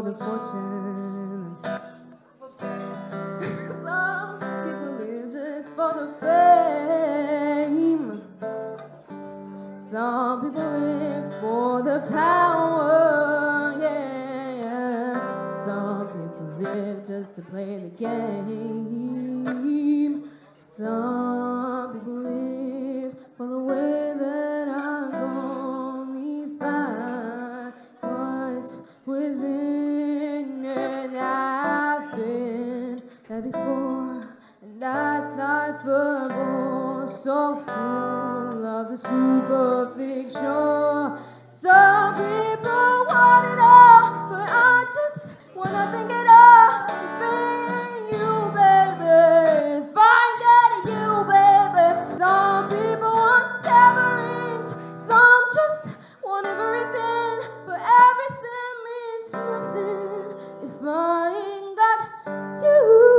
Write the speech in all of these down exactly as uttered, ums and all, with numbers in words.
the fortune. Some people live just for the fame. Some people live for the power, yeah, yeah. Some people live just to play the game. Some people live for the way that I only find what's within. And I've been there before, and that's life for so full of the superficial. Some people want it all, but I just wanna think it all. Thank you, baby. If I get you, baby. Some people want tambourines, some just want everything, but everything means nothing if I ain't got you.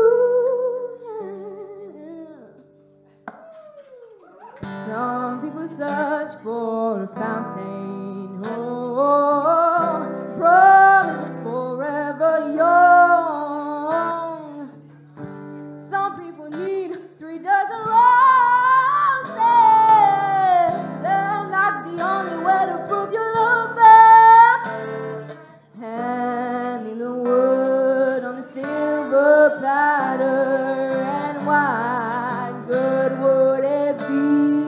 Yeah. Some people search for a fountain, oh, promises forever young. Some people need three dozen roses, and that's the only way to prove you love them. Hand me the wood on a silver platter, and what good would it be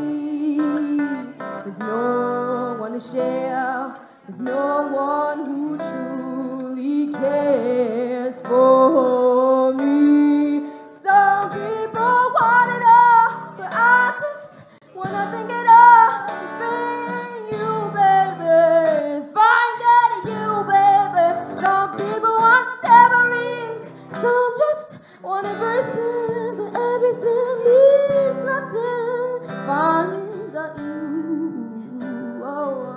with no one to share, with no one who truly cares for me? Some people want it all, but I just wanna think it all. Thank you, baby. If I get you, baby. Some people want tambourines, some just want everything, but everything means nothing if I ain't got you. Oh.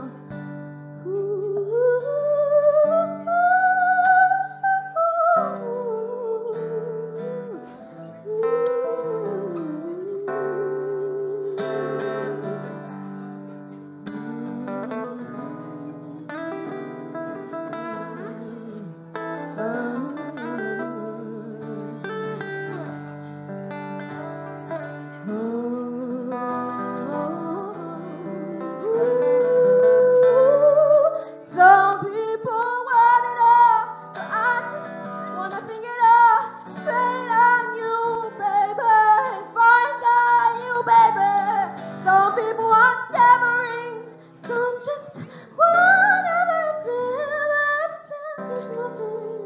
Some people want it all, but I just wanna think it all. Fate on you, baby. If I got you, baby. Some people want tambourines, some just want everything, but everything means nothing.